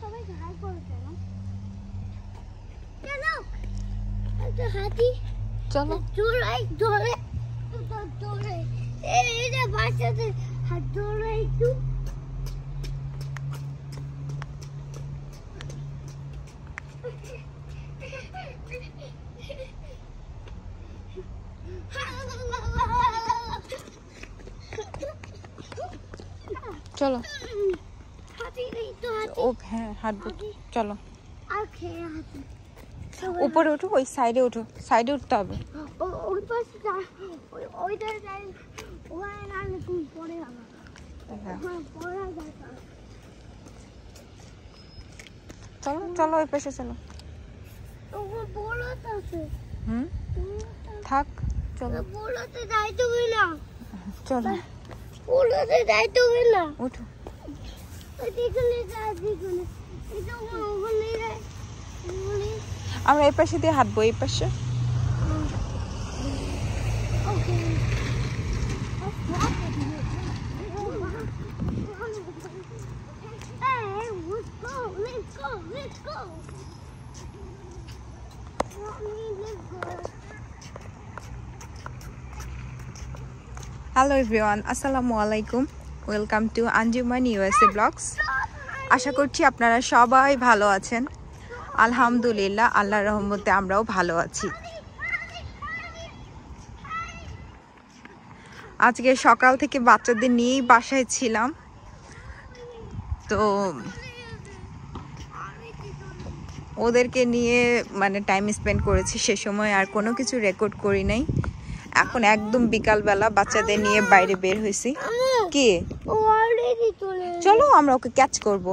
চলো চলো ও হ্যাঁ হাঁটবো চলো উপরে উঠো ওই সাইডে উঠো সাইডে উঠতে হবে চলো চলো ওই পাশে চলো থাক চলো চলো উঠো আমরা এই পাশে দিয়ে হাঁটবো এই পাশে হ্যালো এভরিওয়ান আসসালামু আলাইকুম welcome to Anjuman USA blogs আশা করছি আপনারা সবাই ভালো আছেন আলহামদুলিল্লাহ আল্লাহর রহমতে আমরাও ভালো আছি আজকে সকাল থেকে বাচ্চাদের নিয়েই বাসায় ছিলাম তো ওদেরকে নিয়ে মানে টাইম স্পেন্ড করেছি সে সময় আর কোনো কিছু রেকর্ড করি নাই এখন একদম বিকালবেলা বাচ্চাদের নিয়ে বাইরে বের হয়েছি কি চলো আমরা ওকে ক্যাচ করবো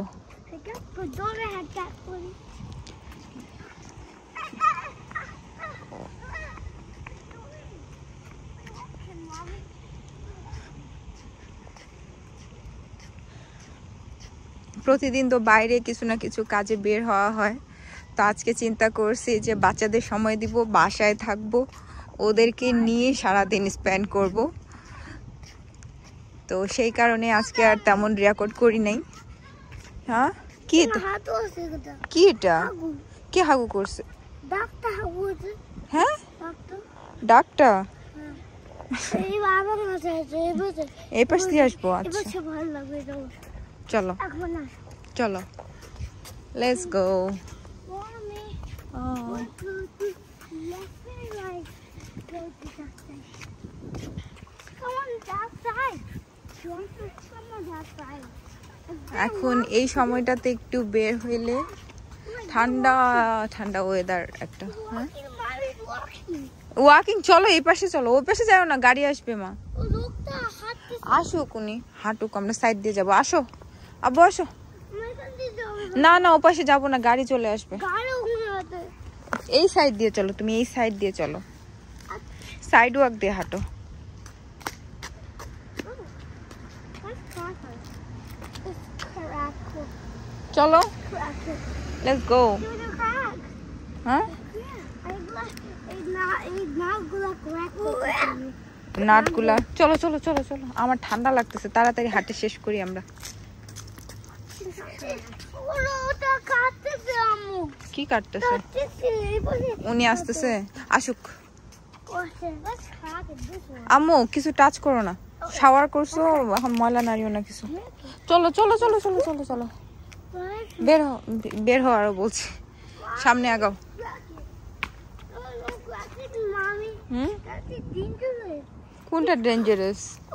প্রতিদিন তো বাইরে কিছু না কিছু কাজে বের হওয়া হয় তো আজকে চিন্তা করছি যে বাচ্চাদের সময় দিব বাসায় থাকবো ওদেরকে নিয়ে সারাদিন স্পেন্ড করব তো সেই কারণে আজকে আর তেমন রেকর্ড করি নাই হ্যাঁ কি কি এটা কি হাগু করছে হ্যাঁ ডাকটা এই পাশ দিয়ে আসবো আচ্ছা চলো চলো লেটস গো এখন এই সময়টাতে একটু বের হইলে ঠান্ডা ঠান্ডা ওয়েদার একটা ওয়াকিং চলো এই পাশে চলো ওই পাশে যাও না গাড়ি আসবে মা আসুক উনি হাঁটুক আমরা সাইড দিয়ে যাবো আসো আব্বু আসো না না ও পাশে যাবো না গাড়ি চলে আসবে এই সাইড দিয়ে চলো তুমি এই সাইড দিয়ে চলো সাইড ওয়াক দিয়ে হাঁটো চলো লেটস গো হ্যাঁ নাটগুলা চলো চলো চলো চলো আমার ঠান্ডা লাগতেছে তাড়াতাড়ি হাঁটে শেষ করি আমরা কি কাটতেছে উনি আসতেছে আসুক আম্মু কিছু টাচ করো না শাওয়ার করছো এখন ময়লা নাড়িও না কিছু চলো চলো চলো চলো চলো চলো বের হও আরো বলছি সামনে আগাও কোনটা ডেঞ্জারাস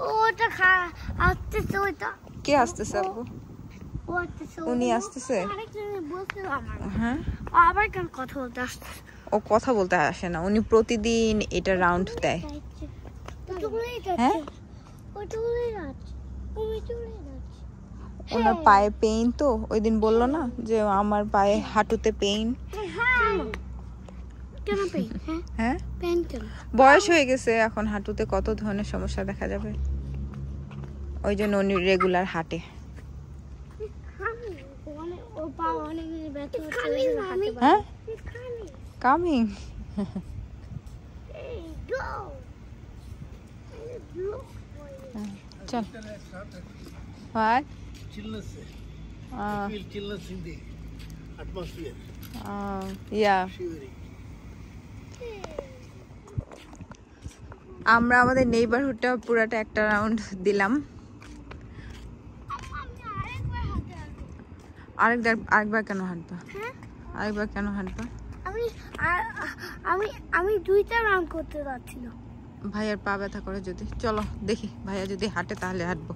কে আসতেছে আব্বু উনি আসতেছে হ্যাঁ আবার কেন কথা বলতে আসছে ও কথা বলতে আসে না উনি প্রতিদিন এটা রাউন্ড দেয় হ্যাঁ ওনার পায়ে পেইন তো ওই দিন বললো না যে আমার পায়ে হাঁটুতে পেইন হ্যাঁ বয়স হয়ে গেছে এখন হাঁটুতে কত ধরনের সমস্যা দেখা যাবে ওই জন্য উনি রেগুলার হাঁটে হ্যাঁ কামিং চল what chillness feel chillness in the atmosphere. Yeah. আমরা আমাদের নেইবারহুডটা পুরাটা একটা রাউন্ড দিলাম। আরেকবার কেন হাঁটবা? আরেকবার কেন হাঁটবা? আমি দুইটা রাউন্ড করতে যাচ্ছিলাম। ভাইয়ার পা ব্যথা করে যদি, চলো দেখি ভাইয়া যদি হাঁটে তাহলে হাঁটবো।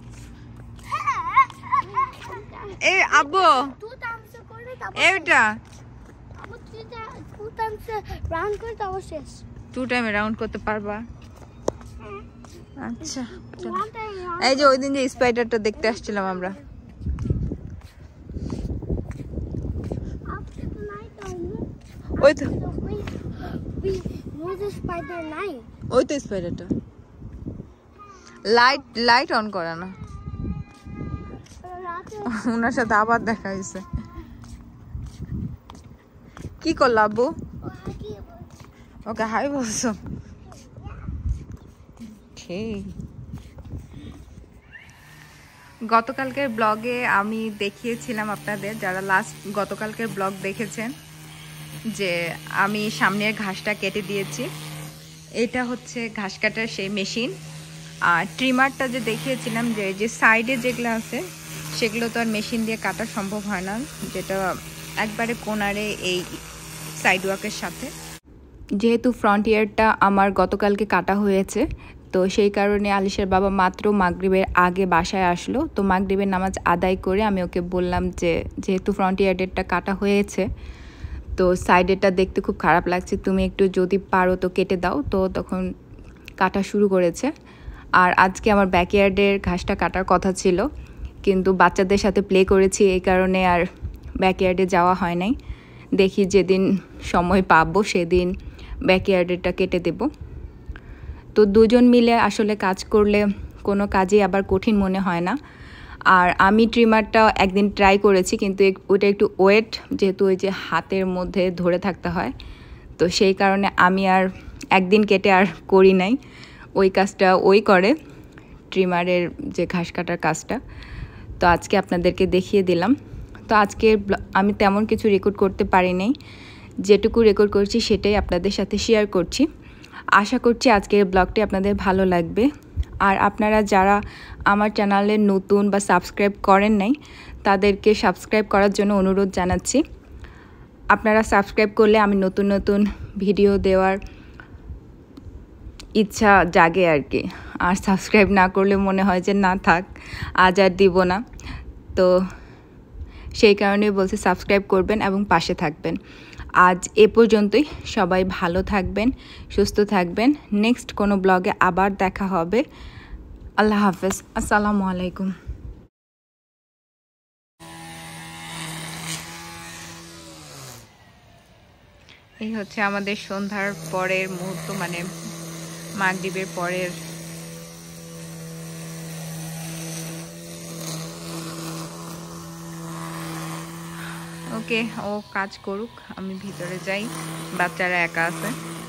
এ আব্বু এইটা টু টাইমে রাউন্ড করতে পারবা? আচ্ছা, এই যে ওই দিন যে স্পাইডারটা দেখতে আসছিলাম আমরা, ওই তো ওই তো স্পাইডারটা। লাইট অন করে না, ওনার সাথে আবার দেখা হয়েছে। কি করলো আব্বু? ওকে হাই বলছো? গতকালকের ব্লগে আমি দেখিয়েছিলাম আপনাদের, যারা গতকালকের ব্লগ দেখেছেন, যে আমি সামনের ঘাসটা কেটে দিয়েছি। এটা হচ্ছে ঘাস কাটার সেই মেশিন। আর ট্রিমারটা যে দেখিয়েছিলাম, যে সাইডে যেগুলো আছে সেগুলো তো আর মেশিন দিয়ে কাটা সম্ভব হয় না, যেটা একবারে কোনারে এই সাইড ওয়াকের সাথে। যেহেতু ফ্রন্ট ইয়ারটা আমার গতকালকে কাটা হয়েছে, তো সেই কারণে আলিশের বাবা মাত্র মাগরিবের আগে বাসায় আসলো। তো মাগরিবের নামাজ আদায় করে আমি ওকে বললাম যে যেহেতু ফ্রন্ট ইয়ার্ডেরটা কাটা হয়েছে, তো সাইডেরটা দেখতে খুব খারাপ লাগছে, তুমি একটু যদি পারো তো কেটে দাও। তো তখন কাটা শুরু করেছে। আর আজকে আমার ব্যাকইয়ার্ডের ঘাসটা কাটার কথা ছিল, কিন্তু বাচ্চাদের সাথে প্লে করেছি, এই কারণে আর ব্যাকইয়ার্ডে যাওয়া হয় নাই। দেখি যেদিন সময় পাবো সেদিন ব্যাকইয়ার্ডেরটা কেটে দেব। তো দুজন মিলে আসলে কাজ করলে কোনো কাজই আবার কঠিন মনে হয় না। আর আমি ট্রিমারটা একদিন ট্রাই করেছি, কিন্তু ওইটা একটু ওয়েট, যেহেতু ওই যে হাতের মধ্যে ধরে থাকতে হয়, তো সেই কারণে আমি আর একদিন কেটে আর করি নাই। ওই কাজটা ওই করে, ট্রিমারের যে ঘাস কাটার কাজটা। তো আজকে আপনাদেরকে দেখিয়ে দিলাম। তো আজকে আমি তেমন কিছু রেকর্ড করতে পারি নাই, যেটুকু রেকর্ড করছি সেটাই আপনাদের সাথে শেয়ার করছি। আশা করছি আজকের ব্লগটি আপনাদের ভালো লাগবে। আর আপনারা যারা আমার চ্যানেলে নতুন বা সাবস্ক্রাইব করেন নাই, তাদেরকে সাবস্ক্রাইব করার জন্য অনুরোধ জানাচ্ছি। আপনারা সাবস্ক্রাইব করলে আমি নতুন নতুন ভিডিও দেওয়ার ইচ্ছা জাগে আর কি। আর সাবস্ক্রাইব না করলে মনে হয় যে না থাক, আজ আর দিব না। তো সেই কারণে বলছি সাবস্ক্রাইব করবেন এবং পাশে থাকবেন। আজ এ পর্যন্তই। সবাই ভালো থাকবেন, সুস্থ থাকবেন। নেক্সট কোনো ব্লগে আবার দেখা হবে। আল্লাহ হাফেজ, আসসালামু আলাইকুম। এই হচ্ছে আমাদের সন্ধ্যার পরের মুহূর্ত, মানে মাগরিবের পরের। ওকে, ও কাজ করুক, আমি ভিতরে যাই, বাচ্চারা একা আছে।